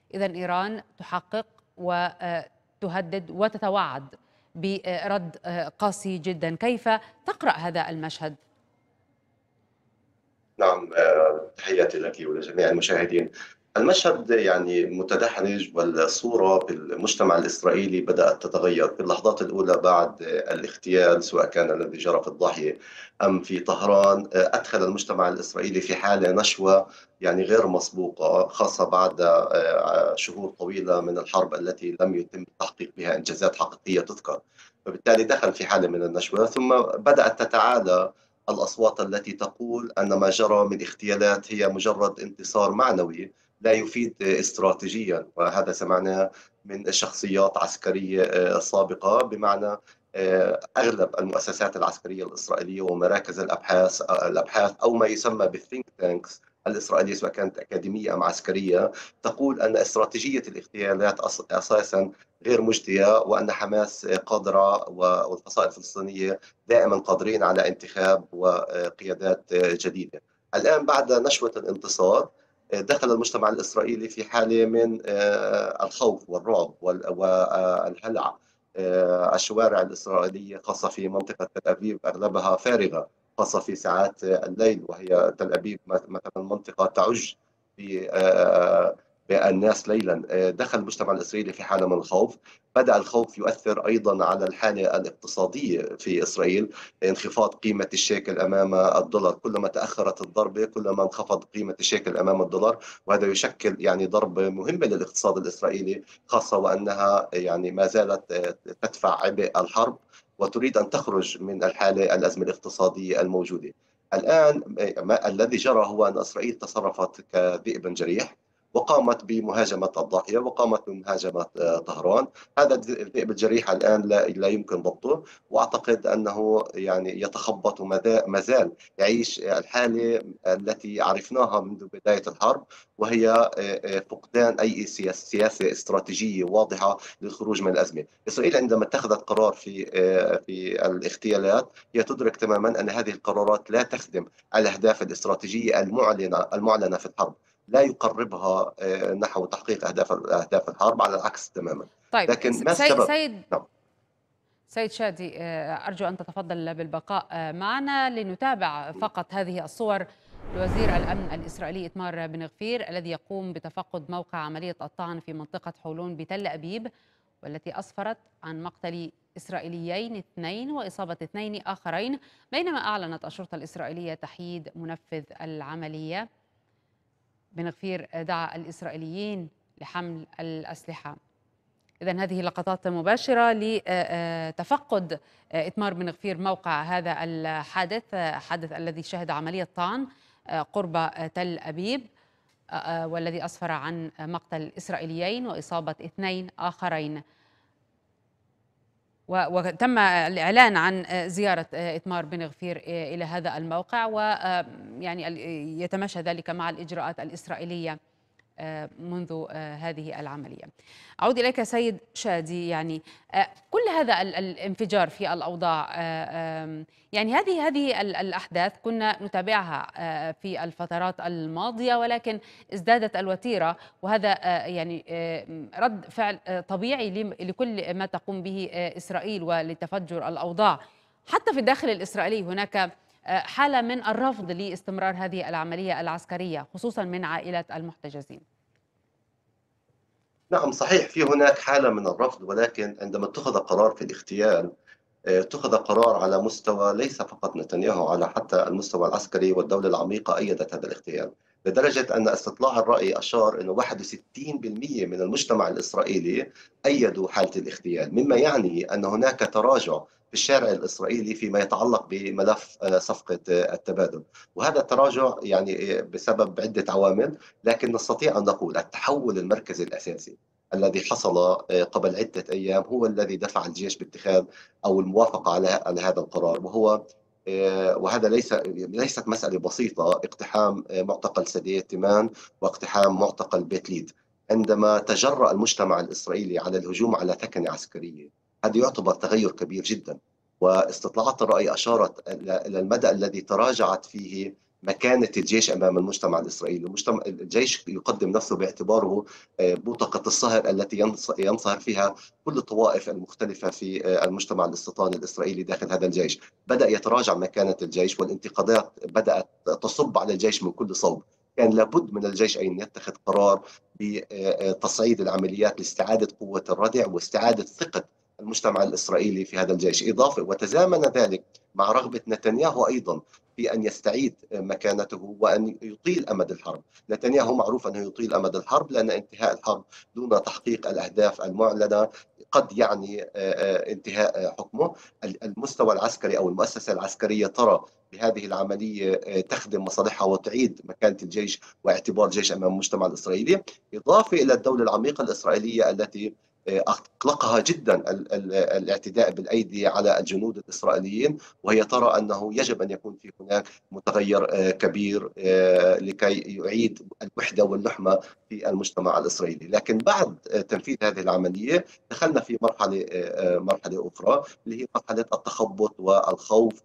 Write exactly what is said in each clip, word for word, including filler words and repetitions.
إذا إيران تحقق وتهدد وتتوعد برد قاسي جدا. كيف تقرأ هذا المشهد؟ نعم، آه، تحياتي لك ولجميع المشاهدين. المشهد يعني متدحرج، والصورة في المجتمع الإسرائيلي بدأت تتغير في اللحظات الأولى بعد آه، الاغتيال، سواء كان الذي جرى في الضاحية أم في طهران. آه، أدخل المجتمع الإسرائيلي في حالة نشوة يعني غير مسبوقة، خاصة بعد آه، شهور طويلة من الحرب التي لم يتم التحقيق بها إنجازات حقيقية تذكر. فبالتالي دخل في حالة من النشوة، ثم بدأت تتعالى الأصوات التي تقول أن ما جرى من اغتيالات هي مجرد انتصار معنوي لا يفيد استراتيجيا. وهذا سمعناه من شخصيات عسكرية آه، سابقة، بمعنى آه، أغلب المؤسسات العسكرية الإسرائيلية ومراكز الأبحاث آه، الأبحاث أو ما يسمى بالثينك تانكس الإسرائيلية، سواء كانت أكاديمية أم عسكرية، تقول أن استراتيجية الاغتيالات أس- أساسا غير مجدية، وأن حماس قادرة والفصائل الفلسطينية دائما قادرين على انتخاب وقيادات جديدة. الآن بعد نشوة الانتصار دخل المجتمع الإسرائيلي في حالة من الخوف والرعب والهلع. الشوارع الإسرائيلية خاصة في منطقة تل أبيب أغلبها فارغة، خاصة في ساعات الليل، وهي تل أبيب مثلا منطقة تعج في بالناس ليلا. دخل المجتمع الإسرائيلي في حالة من الخوف. بدأ الخوف يؤثر أيضا على الحالة الاقتصادية في إسرائيل. انخفاض قيمة الشيكل أمام الدولار، كلما تأخرت الضربة كلما انخفض قيمة الشيكل أمام الدولار، وهذا يشكل يعني ضربة مهمة للاقتصاد الإسرائيلي، خاصة وأنها يعني ما زالت تدفع عبء الحرب وتريد أن تخرج من الحالة الأزمة الاقتصادية الموجودة. الآن ما الذي جرى هو أن إسرائيل تصرفت كذئب جريح، وقامت بمهاجمة الضاحية، وقامت بمهاجمة طهران. هذا الذئب الجريح الآن لا, لا يمكن ضبطه، وأعتقد أنه يعني يتخبط وما زال يعيش الحالة التي عرفناها منذ بداية الحرب، وهي فقدان أي سياسة استراتيجية واضحة للخروج من الأزمة. إسرائيل عندما اتخذت قرار في في الاغتيالات، هي تدرك تماما أن هذه القرارات لا تخدم الأهداف الاستراتيجية المعلنة المعلنة في الحرب، لا يقربها آه، نحو تحقيق أهداف أهداف الحرب، على العكس تماما. طيب لكن ما سي- السبب؟ سيد نعم. سيد شادي، آه، أرجو أن تتفضل بالبقاء آه، معنا لنتابع فقط هذه الصور لوزير الأمن الإسرائيلي إتمار بن غفير الذي يقوم بتفقد موقع عملية الطعن في منطقة حولون بتل أبيب، والتي أسفرت عن مقتل إسرائيليين اثنين وإصابة اثنين آخرين، بينما أعلنت الشرطة الإسرائيلية تحييد منفذ العملية. بن غفير دعا الإسرائيليين لحمل الأسلحة. إذن هذه لقطات مباشرة لتفقد إتمار بن غفير موقع هذا الحادث، الحادث الذي شهد عملية طعن قرب تل أبيب، والذي أسفر عن مقتل إسرائيليين وإصابة اثنين آخرين. وتم الإعلان عن زيارة إتمار بن غفير إلى هذا الموقع، ويعني يتماشى ذلك مع الإجراءات الإسرائيلية منذ هذه العملية. أعود إليك سيد شادي، يعني كل هذا الانفجار في الأوضاع، يعني هذه هذه الأحداث كنا نتابعها في الفترات الماضية، ولكن ازدادت الوتيرة، وهذا يعني رد فعل طبيعي لكل ما تقوم به إسرائيل ولتفجر الأوضاع. حتى في الداخل الإسرائيلي هناك حالة من الرفض لاستمرار هذه العملية العسكرية، خصوصا من عائلات المحتجزين. نعم صحيح، في هناك حالة من الرفض، ولكن عندما اتخذ قرار في الاغتيال آه، اتخذ قرار على مستوى ليس فقط نتنياهو، على حتى المستوى العسكري، والدولة العميقة أيدت هذا الاغتيال، لدرجة أن استطلاع الرأي أشار أن واحد وستين بالمئة من المجتمع الإسرائيلي أيدوا حالة الاغتيال، مما يعني أن هناك تراجع في الشارع الإسرائيلي فيما يتعلق بملف آه، صفقة آه، التبادل. وهذا التراجع يعني آه، بسبب عدة عوامل، لكن نستطيع أن نقول التحول المركزي الأساسي الذي حصل آه، قبل عدة أيام هو الذي دفع الجيش باتخاذ أو الموافقة على على هذا القرار، وهو آه، وهذا ليس ليست مسألة بسيطة: اقتحام آه، معتقل سدية تيمان واقتحام معتقل بيت ليد. عندما تجرأ المجتمع الإسرائيلي على الهجوم على ثكنة عسكرية، هذا يعتبر تغير كبير جدا. واستطلاعات الرأي أشارت إلى المدى الذي تراجعت فيه مكانة الجيش أمام المجتمع الإسرائيلي. المجتمع الجيش يقدم نفسه باعتباره آه، بوتقة الصهر التي ينص- ينصهر فيها كل الطوائف المختلفة في آه، المجتمع الاستيطاني الإسرائيلي داخل هذا الجيش. بدأ يتراجع مكانة الجيش، والانتقادات بدأت تصب على الجيش من كل صوب. كان لابد من الجيش أن يتخذ قرار بتصعيد العمليات لاستعادة قوة الردع واستعادة ثقة المجتمع الإسرائيلي في هذا الجيش. إضافة وتزامن ذلك مع رغبة نتنياهو أيضا في أن يستعيد مكانته وأن يطيل أمد الحرب. نتنياهو معروف أنه يطيل أمد الحرب لأن انتهاء الحرب دون تحقيق الأهداف المعلنة قد يعني انتهاء حكمه. المستوى العسكري أو المؤسسة العسكرية ترى بهذه العملية تخدم مصالحها وتعيد مكانة الجيش واعتبار الجيش أمام المجتمع الإسرائيلي، إضافة إلى الدولة العميقة الإسرائيلية التي أقلقها جدا الاعتداء بالأيدي على الجنود الإسرائيليين، وهي ترى أنه يجب أن يكون في هناك متغير كبير لكي يعيد الوحدة واللحمة في المجتمع الإسرائيلي. لكن بعد تنفيذ هذه العملية دخلنا في مرحلة مرحلة أخرى، اللي هي مرحلة التخبط والخوف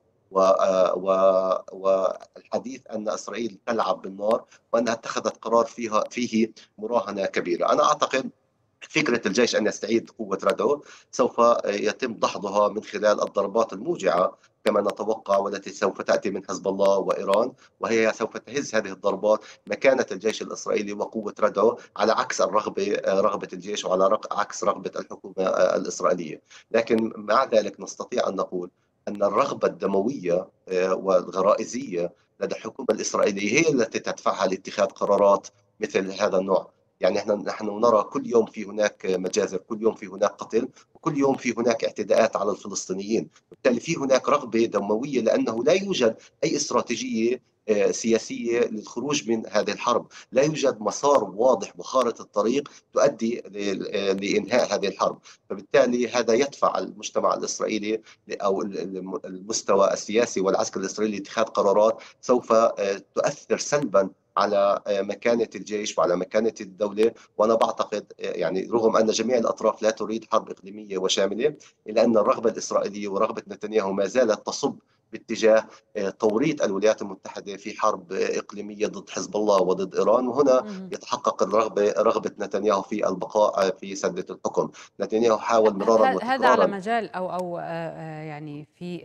والحديث أن إسرائيل تلعب بالنار وأنها اتخذت قرار فيها فيه مراهنة كبيرة. أنا أعتقد فكرة الجيش أن يستعيد قوة ردعه سوف يتم دحضها من خلال الضربات الموجعة كما نتوقع، والتي سوف تأتي من حزب الله وإيران، وهي سوف تهز هذه الضربات مكانة الجيش الإسرائيلي وقوة ردعه، على عكس الرغبة رغبة الجيش وعلى عكس رغبة الحكومة الإسرائيلية. لكن مع ذلك نستطيع أن نقول أن الرغبة الدموية والغرائزية لدى الحكومة الإسرائيلية هي التي تدفعها لاتخاذ قرارات مثل هذا النوع. يعني احنا نحن نرى كل يوم في هناك مجازر، كل يوم في هناك قتل، وكل يوم في هناك اعتداءات على الفلسطينيين. بالتالي في هناك رغبة دموية لأنه لا يوجد أي استراتيجية سياسية للخروج من هذه الحرب. لا يوجد مسار واضح وخارطة الطريق تؤدي لإنهاء هذه الحرب. فبالتالي هذا يدفع المجتمع الإسرائيلي أو المستوى السياسي والعسكري الإسرائيلي لاتخاذ قرارات سوف تؤثر سلبا على مكانة الجيش وعلى مكانة الدولة. وأنا بعتقد يعني رغم أن جميع الأطراف لا تريد حرب إقليمية وشاملة، إلا أن الرغبة الإسرائيلية ورغبة نتنياهو ما زالت تصب باتجاه توريط الولايات المتحدة في حرب إقليمية ضد حزب الله وضد إيران. وهنا يتحقق الرغبة رغبة نتنياهو في البقاء في سدة الحكم. نتنياهو حاول مرارا هذا على وتكرارا. مجال أو أو يعني في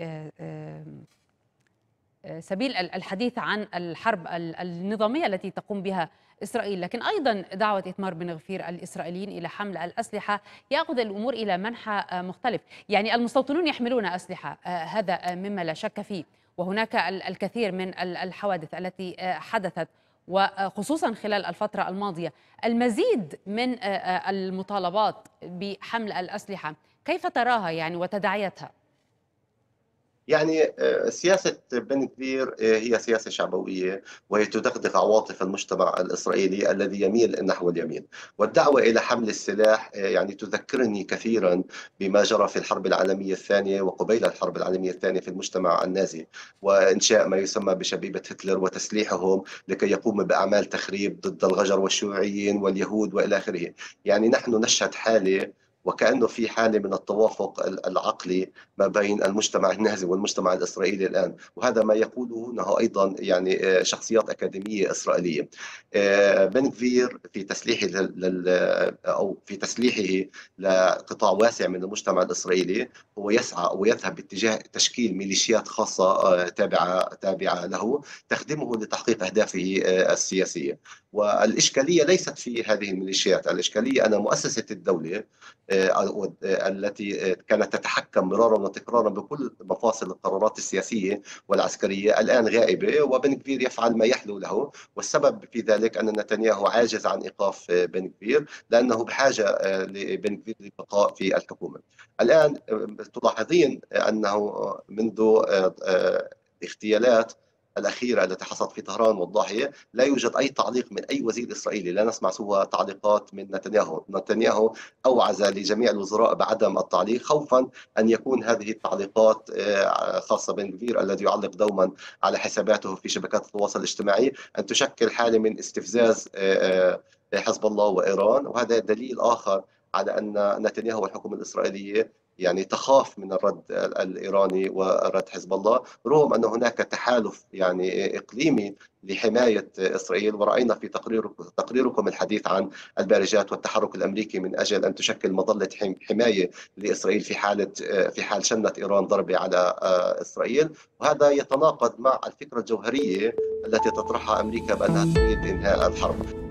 سبيل الحديث عن الحرب النظامية التي تقوم بها إسرائيل، لكن أيضا دعوة إيتمار بن غفير الإسرائيليين إلى حمل الأسلحة يأخذ الأمور إلى منحى مختلف. يعني المستوطنون يحملون أسلحة، هذا مما لا شك فيه، وهناك الكثير من الحوادث التي حدثت وخصوصا خلال الفترة الماضية. المزيد من المطالبات بحمل الأسلحة كيف تراها يعني وتداعياتها؟ يعني سياسة بن كبير هي سياسة شعبوية، وهي تدغدغ عواطف المجتمع الإسرائيلي الذي يميل نحو اليمين. والدعوة إلى حمل السلاح يعني تذكرني كثيرا بما جرى في الحرب العالمية الثانية وقبيل الحرب العالمية الثانية في المجتمع النازي، وإنشاء ما يسمى بشبيبة هتلر وتسليحهم لكي يقوموا بأعمال تخريب ضد الغجر والشيوعيين واليهود وإلى آخره. يعني نحن نشهد حالة وكأنه في حالة من التوافق العقلي ما بين المجتمع النازي والمجتمع الإسرائيلي الآن، وهذا ما يقوله أيضا يعني شخصيات أكاديمية إسرائيلية. بن غفير في تسليحه لل أو في تسليحه لقطاع واسع من المجتمع الإسرائيلي هو يسعى ويذهب باتجاه تشكيل ميليشيات خاصة تابعة تابعة له تخدمه لتحقيق أهدافه السياسية. والإشكالية ليست في هذه الميليشيات، الإشكالية أن مؤسسة الدولة التي كانت تتحكم مرارا وتكرارا بكل مفاصل القرارات السياسية والعسكرية الآن غائبة، وبن غفير يفعل ما يحلو له. والسبب في ذلك أن نتنياهو عاجز عن إيقاف بن غفير لأنه بحاجة لبن غفير للبقاء في الحكومة. الآن تلاحظين أنه منذ اغتيالات الأخيرة التي حصلت في طهران والضاحية لا يوجد أي تعليق من أي وزير إسرائيلي، لا نسمع سوى تعليقات من نتنياهو. نتنياهو أوعز لجميع الوزراء بعدم التعليق خوفا أن يكون هذه التعليقات خاصة بن غفير الذي يعلق دوما على حساباته في شبكات التواصل الاجتماعي أن تشكل حالة من استفزاز حزب الله وإيران. وهذا دليل آخر على أن نتنياهو والحكومة الإسرائيلية يعني تخاف من الرد الإيراني ورد حزب الله، رغم أن هناك تحالف يعني إقليمي لحماية إسرائيل. ورأينا في تقريركم تقريركم الحديث عن البارجات والتحرك الأمريكي من أجل أن تشكل مظلة حماية لإسرائيل في حالة في حال شنت إيران ضربة على إسرائيل. وهذا يتناقض مع الفكرة الجوهرية التي تطرحها أمريكا بأنها تريد إنهاء الحرب.